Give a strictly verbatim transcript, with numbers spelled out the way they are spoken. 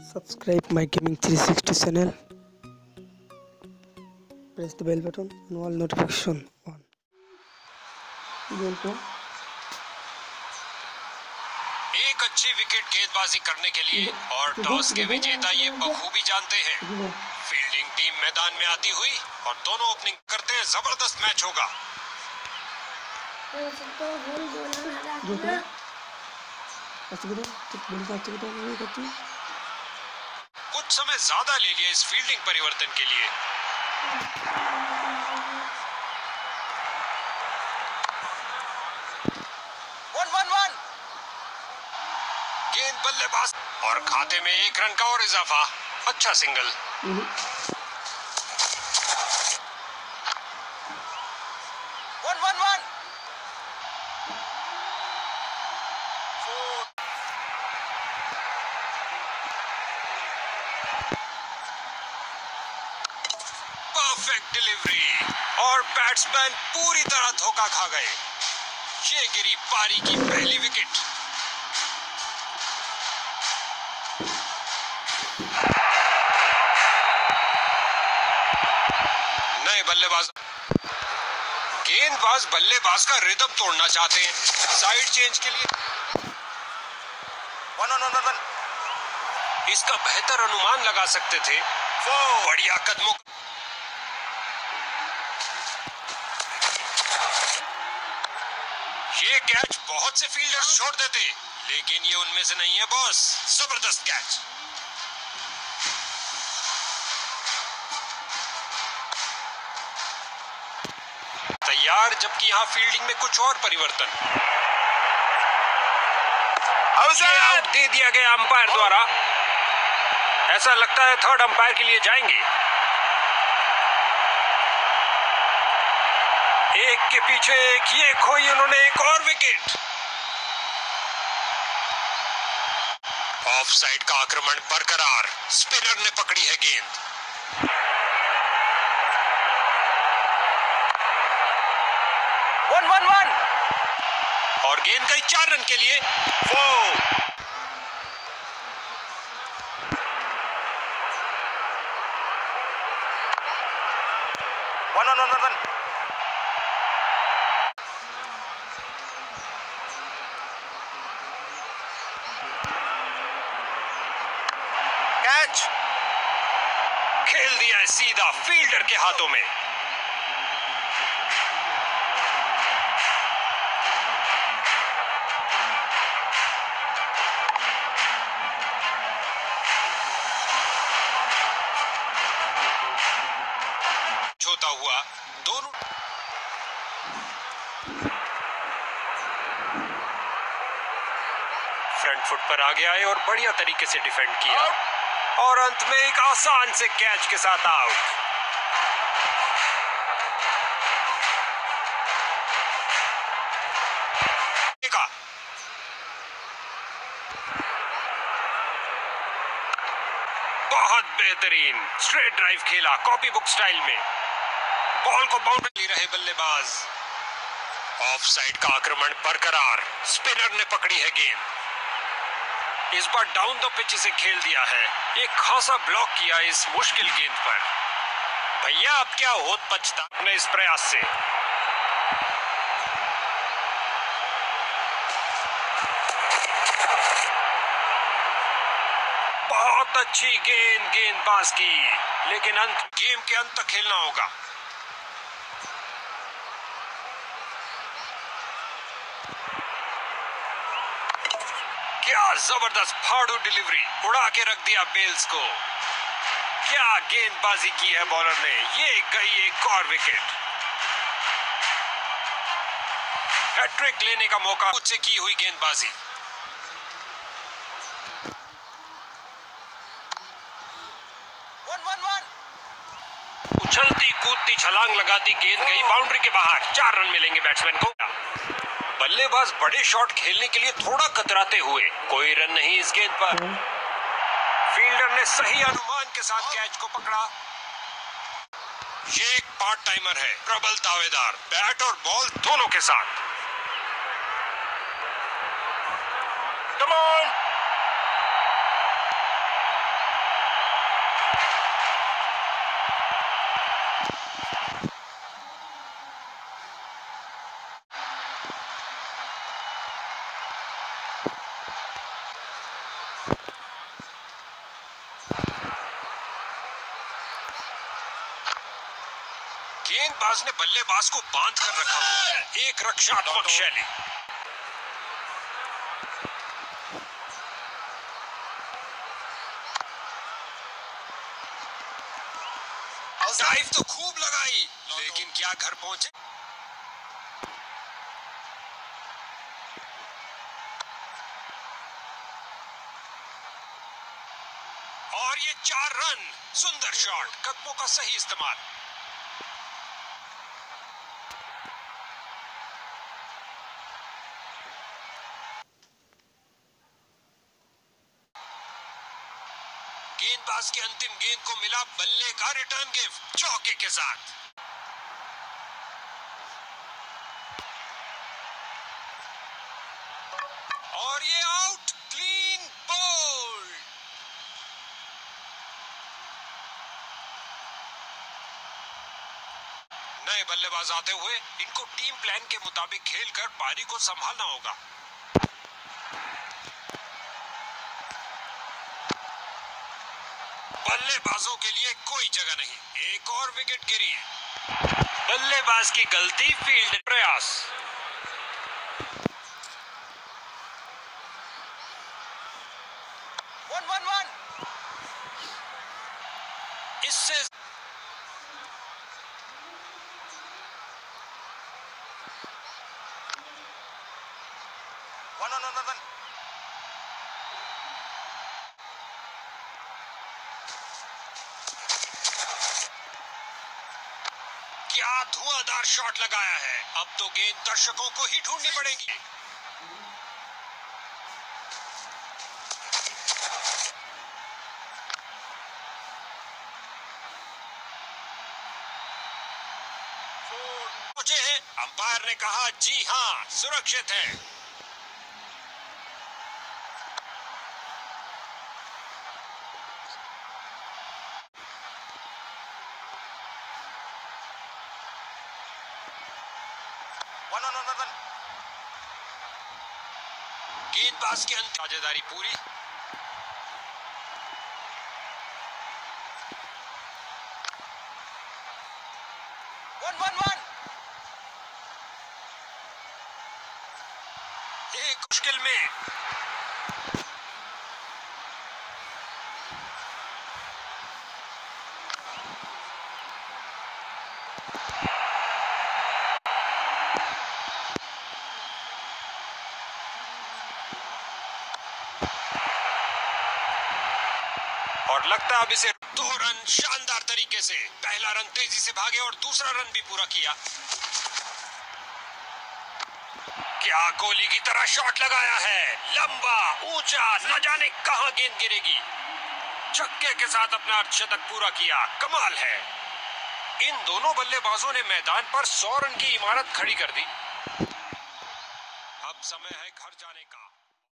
Subscribe my gaming three sixty channel. Press the bell button and all notification on. एक अच्छी wicket गेंदबाजी करने के लिए और टॉस के विजेता ये बखूबी जानते हैं। फील्डिंग टीम मैदान में आती हुई और दोनों ओपनिंग करते हैं। जबरदस्त मैच होगा। कुछ समय ज्यादा ले लिया इस फील्डिंग परिवर्तन के लिए। वन वन वन गेंद बल्लेबाज और खाते में एक रन का और इजाफा। अच्छा single. One one one perfect delivery और बैट्समैन पूरी तरह धोखा खा गए। ये गिरी पारी की पहली विकेट। नए बल्लेबाज गेंदबाज बल्लेबाज का रिदम तोड़ना चाहते हैं। साइड चेंज के लिए वन वन वन वन इसका बेहतर अनुमान लगा सकते थे। वो बढ़िया कदमों ये कैच बहुत से फील्डर्स छोड़ देते, लेकिन ये उनमें से नहीं है बॉस। जबरदस्त कैच। तैयार, जबकि यहाँ फील्डिंग में कुछ और परिवर्तन। आउट दे दिया गया अंपायर द्वारा। ऐसा लगता है थर्ड अंपायर के लिए जाएंगे। एक के पीछे एक, ये खोई उन्होंने एक और विकेट। ऑफ साइड का आक्रमण बरकरार। स्पिनर ने पकड़ी है गेंद। वन वन वन और गेंद गई चार रन के लिए। वो one one one one catch खेल दिया है सीधा फील्डर के हाथों में। होता हुआ दोनों फ्रंट फुट पर आगे आए और बढ़िया तरीके से डिफेंड किया और अंत में एक आसान से कैच के साथ आउट। बहुत बेहतरीन स्ट्रेट ड्राइव खेला कॉपी बुक स्टाइल में। बॉल को बाउंड्री रहे बल्लेबाज। ऑफ साइड का आक्रमण बरकरार। स्पिनर ने पकड़ी है गेंद। इस बार डाउन द पिच से खेल दिया है। एक खासा ब्लॉक किया इस मुश्किल गेंद पर। भैया अब क्या होत पछता अपने इस प्रयास से। बहुत अच्छी गेंद गेंदबाज की, लेकिन अंत गेम के अंत तक खेलना होगा। क्या जबरदस्त फाड़ू डिलीवरी, उड़ा के रख दिया बेल्स को। क्या गेंदबाजी की है बॉलर ने। ये गई एक और विकेट। हैट्रिक लेने का मौका खुद से की हुई गेंदबाजी। वन वन वन उछलती कूदती छलांग लगाती गेंद गई बाउंड्री के बाहर। चार रन मिलेंगे बैट्समैन को। बल्लेबाज बड़े शॉट खेलने के लिए थोड़ा कतराते हुए। कोई रन नहीं इस गेंद पर। फील्डर ने सही अनुमान के साथ कैच को पकड़ा। ये एक पार्ट टाइमर है, प्रबल दावेदार, बैट और बॉल दोनों के साथ। कम ऑन गेंदबाज ने बल्लेबाज को बांध कर रखा हुआ है। एक रक्षात्मक शैली। ड्राइव तो खूब लगाई, लेकिन क्या घर पहुंचे? और ये चार रन। सुंदर शॉट, कदमों का सही इस्तेमाल। गेंदबाज की अंतिम गेंद को मिला बल्ले का रिटर्न गिफ्ट चौके के साथ। और ये आउट, क्लीन बोल्ड। नए बल्लेबाज आते हुए इनको टीम प्लान के मुताबिक खेलकर पारी को संभालना होगा। बल्लेबाजों के लिए कोई जगह नहीं। एक और विकेट गिरी है। बल्लेबाज की गलती, फील्ड प्रयास। One one one. इससे वन वन वन वन। क्या धुआंधार शॉट लगाया है। अब तो गेंद दर्शकों को ही ढूंढनी पड़ेगी। पहुंचे हैं। अंपायर ने कहा जी हां, सुरक्षित है। One one one one. गेंदबाज की अंतिम साझेदारी पूरी। One one one. एक मुश्किल में और लगता है अब इसे दो रन शानदार तरीके से। पहला रन तेजी से भागे और दूसरा रन भी पूरा किया। क्या गोली की तरह शॉट लगाया है। लंबा, ऊंचा, न जाने कहां गेंद गिरेगी। छक्के के साथ अपना अर्धशतक पूरा किया। कमाल है। इन दोनों बल्लेबाजों ने मैदान पर सौ रन की इमारत खड़ी कर दी। अब समय है